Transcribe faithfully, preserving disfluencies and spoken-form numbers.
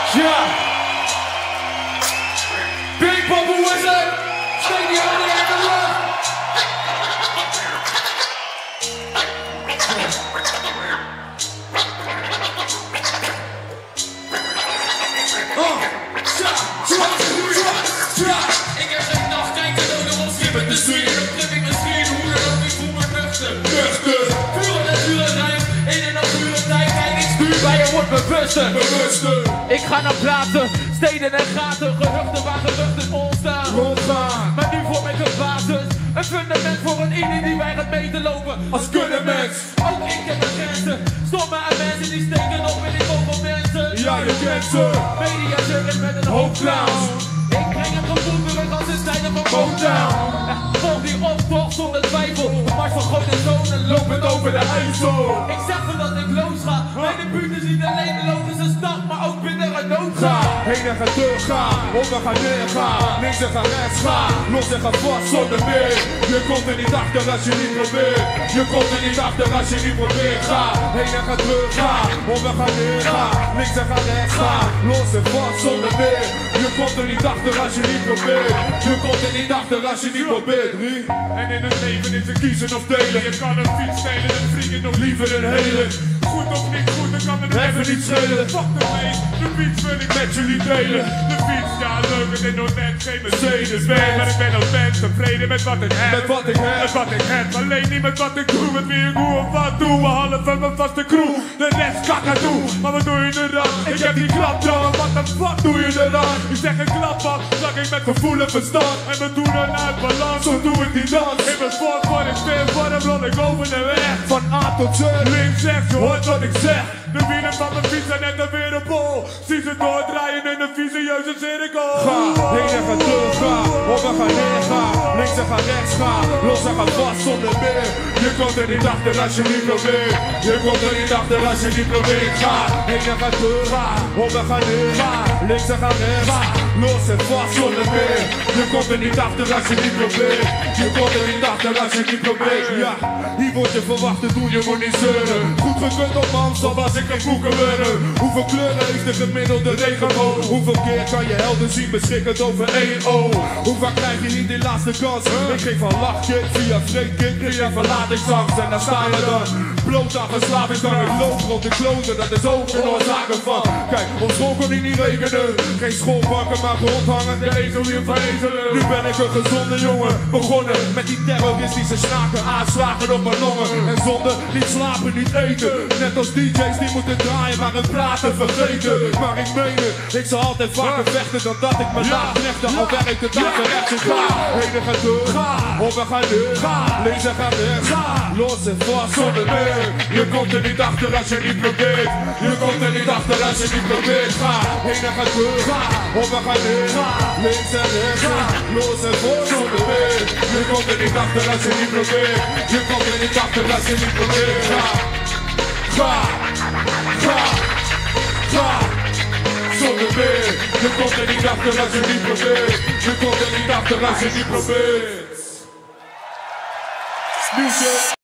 Ja. Big Papa Wizard. Steek die handen in de lucht. Oh. Ja. Ja. Ja. Ja. Ik heb geen nacht kijken door de rotschip in de street. Dan trip ik misschien hoe dan ook, ik voel me nuchter. Nuchter. Vuren en vuren rijm. In een nature tijd. Kijk, ik stuur bij je wordt bewuster. Bewuster. Ik ga naar plaatsen, steden en gaten, gehuchten waar geruchten ontstaan. Ontstaan. Maar nu vorm ik een basis, een fundament voor een ieder die weigert mee te lopen als kunnemens. Ook ik heb mijn grenzen, stommen en mensen die steken op in die voor mensen. Ja, je kent ze. Media circus met een hoop clowns. Ik breng een gevoel terug als in tijden van Motown. Volg die optocht zonder twijfel, een mars van God en zoon en lopend over de IJssel. Ik zeg me dat ik los ga, mijn de buurt is niet alleen de logische stad, maar ook binnen een noodgaan. Heen en ga terug gaan, op en ga neer gaan, links en ga rechts gaan, los en ga vast zonder meer. Je komt er niet achter als je niet probeert, je komt er niet achter als je niet probeert. Ga, heen en ga terug gaan, op en ga neer gaan, links en ga rechts gaan, los en vast zonder meer. Je komt er niet achter als je niet probeert, je komt er niet achter als je niet probeert. Rie. En in het leven is het kiezen of delen, je kan een fiets stelen en vrienden nog liever een hele. Goed of niet goed, dan kan het even niet schelen. Fuck de meest, de fiets wil ik met jullie delen. De fiets, ja leuk, het is nog net geen Mercedes ben. Maar ik ben als mens tevreden met wat ik heb. Met wat ik heb, met wat ik heb. Alleen niet met wat ik doe, met wie ik hoe of wat doe. Behalve mijn vaste crew, de rest kakatoe. Maar wat doe je er dan? Ik heb die klap dan, wat de fuck doe je er dan? Ik zeg een klap af, zag ik met gevoel en verstand. En we doen dan uit balans, zo doe ik die dans. Ik ben voort voor ik speel, voor hem rol ik over de weg. Van A tot Z, links, rechts, je hoort wat ik zeg. De wielen van mijn fiets zijn net een wereldbol. Zie ze doordraaien in een visieuze cirkel. Ga, heen en ga terug, ga, op en ga neer, ga, links en ga rechts, ga, los en ga vast zonder meer. Je komt er niet achter als je niet probeert. Je komt er niet achter als je niet probeert. Ga, heen en ga terug, ga, op en ga neer, ga, links en ga rechts, ga, los en vast zonder meer. Je komt er niet achter als je niet probeert. Je komt er niet achter als je niet probeert. Ja, hier word je verwacht te doen, je moet niet zeuren. Goed gekund op man, zo was ik een boeken worden. Hoeveel kleuren heeft de gemiddelde regenboog? Hoeveel keer kan je helden zien beschikkend over één oog? Hoe vaak krijg je niet die laatste kans? Ik ging van lachkick via vreedkick, via verlatingsangst. En daar staan we dan, bloot aan verslaving kan ik loop rond de kloten. Dat is ook een oorzaak ervan. Kijk, op school kon ik niet rekenen. Geen schoolbakken, maar rondhangen, de ezel hier van ezelen. Nu ben ik een gezonde jongen, begonnen met die terroristische snaken. Aanslagen op mijn longen. En zonder niet slapen, niet eten. Net als D J's die moeten draaien, maar hun praten vergeten. Maar ik meen het, ik zal altijd vaker vechten dan dat ik me laat rechten. Al werkt het aan de rechts en ga, heen en ga terug, op en ga neer, links en ga rechts, los en vast zonder meer. Je komt er niet achter als je niet probeert. Je komt er niet achter als je niet probeert. Ga, heen en ga terug, op en ga neer, links en rechts, los en vast zonder meer. Je komt er niet achter als je niet probeert. Je komt er niet achter als je niet probeert. Ga, ga, ga, ga, zonder meer. Je komt er niet achter als je niet probeert. Je komt er niet achter als je niet probeert. Nieuwtje.